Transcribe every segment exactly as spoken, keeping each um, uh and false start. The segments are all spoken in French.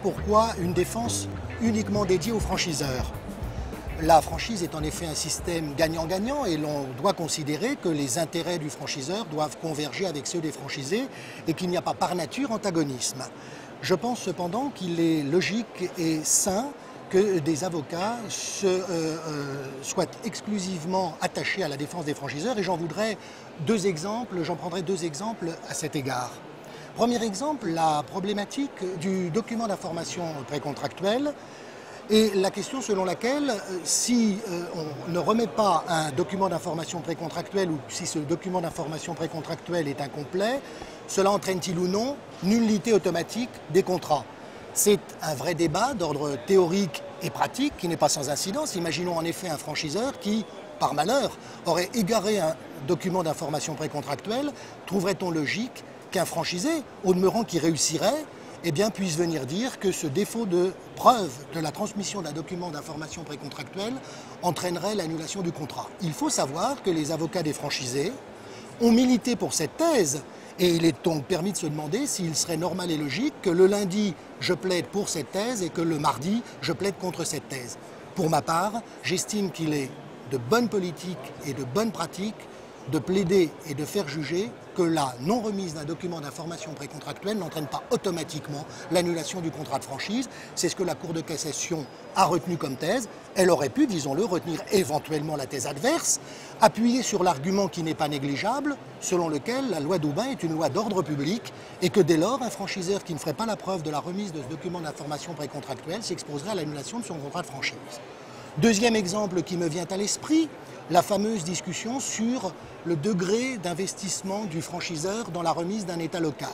pourquoi une défense uniquement dédiée aux franchiseurs. La franchise est en effet un système gagnant-gagnant et l'on doit considérer que les intérêts du franchiseur doivent converger avec ceux des franchisés et qu'il n'y a pas par nature antagonisme. Je pense cependant qu'il est logique et sain que des avocats se, euh, euh, soient exclusivement attachés à la défense des franchiseurs et j'en voudrais deux exemples, j'en prendrai deux exemples à cet égard. Premier exemple, la problématique du document d'information précontractuel et la question selon laquelle euh, si euh, on ne remet pas un document d'information précontractuel ou si ce document d'information précontractuel est incomplet, cela entraîne-t-il ou non nullité automatique des contrats? C'est un vrai débat d'ordre théorique et pratique qui n'est pas sans incidence. Imaginons en effet un franchiseur qui, par malheur, aurait égaré un document d'information précontractuel. Trouverait-on logique qu'un franchisé, au demeurant qui réussirait, eh bien, puisse venir dire que ce défaut de preuve de la transmission d'un document d'information précontractuel entraînerait l'annulation du contrat? Il faut savoir que les avocats des franchisés ont milité pour cette thèse et il est donc permis de se demander s'il serait normal et logique que le lundi, je plaide pour cette thèse et que le mardi, je plaide contre cette thèse. Pour ma part, j'estime qu'il est de bonne politique et de bonne pratique de plaider et de faire juger que la non-remise d'un document d'information précontractuelle n'entraîne pas automatiquement l'annulation du contrat de franchise. C'est ce que la Cour de cassation a retenu comme thèse. Elle aurait pu, disons-le, retenir éventuellement la thèse adverse, appuyer sur l'argument qui n'est pas négligeable, selon lequel la loi d'Aubin est une loi d'ordre public et que dès lors, un franchiseur qui ne ferait pas la preuve de la remise de ce document d'information précontractuelle s'exposerait à l'annulation de son contrat de franchise. Deuxième exemple qui me vient à l'esprit, la fameuse discussion sur le degré d'investissement du franchiseur dans la remise d'un état local.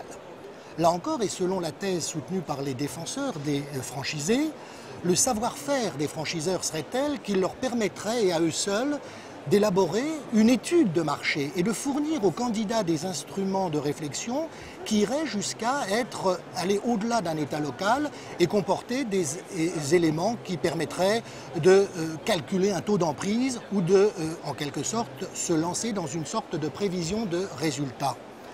Là encore, et selon la thèse soutenue par les défenseurs des franchisés, le savoir-faire des franchiseurs serait tel qu'il leur permettrait, et à eux seuls, d'élaborer une étude de marché et de fournir aux candidats des instruments de réflexion qui iraient jusqu'à être, aller au-delà d'un état local et comporter des, des éléments qui permettraient de euh, calculer un taux d'emprise ou de, euh, en quelque sorte, se lancer dans une sorte de prévision de résultats.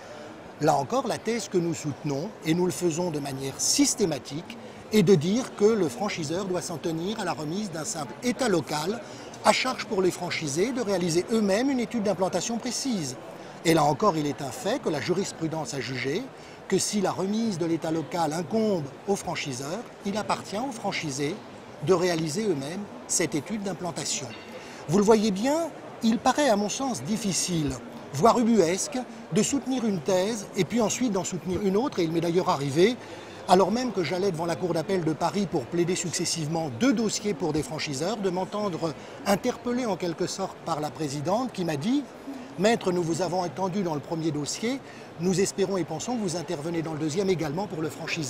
Là encore, la thèse que nous soutenons, et nous le faisons de manière systématique, est de dire que le franchiseur doit s'en tenir à la remise d'un simple état local, à charge pour les franchisés de réaliser eux-mêmes une étude d'implantation précise. Et là encore, il est un fait que la jurisprudence a jugé que si la remise de l'état local incombe aux franchiseurs, il appartient aux franchisés de réaliser eux-mêmes cette étude d'implantation. Vous le voyez bien, il paraît à mon sens difficile, voire ubuesque, de soutenir une thèse et puis ensuite d'en soutenir une autre, et il m'est d'ailleurs arrivé, alors même que j'allais devant la Cour d'appel de Paris pour plaider successivement deux dossiers pour des franchiseurs, de m'entendre interpellé en quelque sorte par la présidente qui m'a dit « Maître, nous vous avons entendu dans le premier dossier, nous espérons et pensons que vous intervenez dans le deuxième également pour le franchiseur. »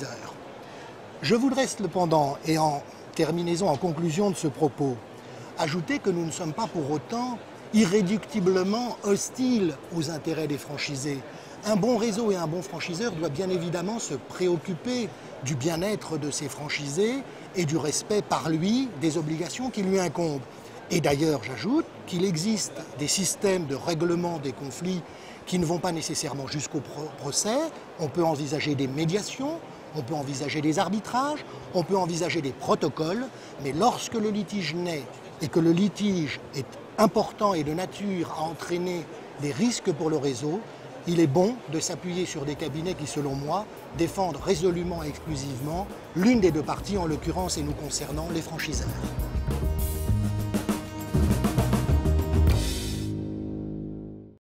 Je voudrais cependant, et en terminaison, en conclusion de ce propos, ajouter que nous ne sommes pas pour autant irréductiblement hostiles aux intérêts des franchisés. Un bon réseau et un bon franchiseur doit bien évidemment se préoccuper du bien-être de ses franchisés et du respect par lui des obligations qui lui incombent. Et d'ailleurs, j'ajoute qu'il existe des systèmes de règlement des conflits qui ne vont pas nécessairement jusqu'au procès. On peut envisager des médiations, on peut envisager des arbitrages, on peut envisager des protocoles, mais lorsque le litige naît et que le litige est important et de nature à entraîner des risques pour le réseau, il est bon de s'appuyer sur des cabinets qui, selon moi, défendent résolument et exclusivement l'une des deux parties, en l'occurrence et nous concernant, les franchiseurs.